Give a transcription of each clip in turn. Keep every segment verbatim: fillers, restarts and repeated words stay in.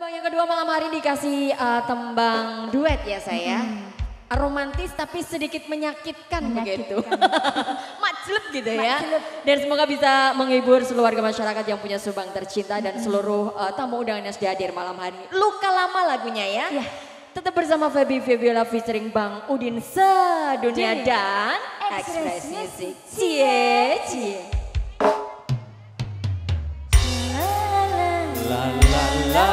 Tembang yang kedua malam hari dikasih uh, tembang duet ya saya. Hmm. Romantis tapi sedikit menyakitkan, menyakitkan. begitu. Maclep gitu ya. Maclep. Dan semoga bisa menghibur seluruh warga masyarakat yang punya Subang tercinta dan hmm. seluruh uh, tamu undangan yang sudah hadir malam hari. Luka lama lagunya ya. ya. Tetap bersama Feby Febiola featuring Bang Udin Sedunia Jadi, dan Express Music. Cie, cie. La la la.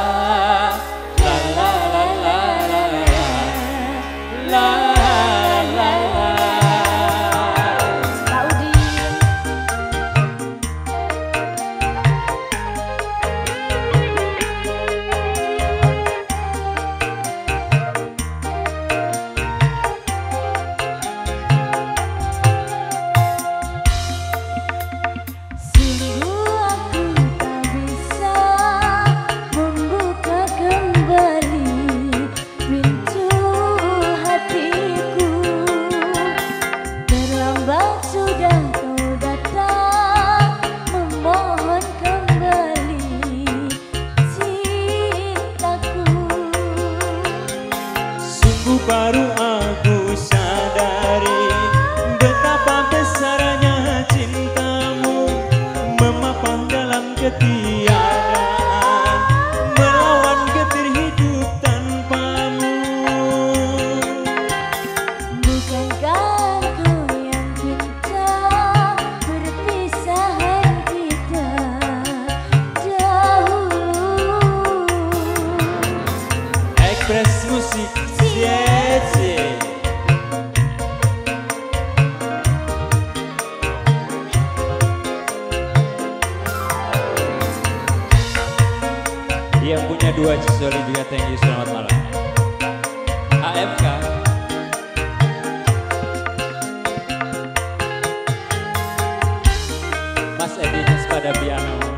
Baru aku sadari betapa besarnya cintamu, memapang dalam ketiadaan, melawan getir hidup tanpamu. Bukankah kau yang cinta perpisahan kita dahulu? Express Music. Yes, yeah. Yang punya dua Cisoli juga thank you, selamat malam. A F K Mas Edi pada piano.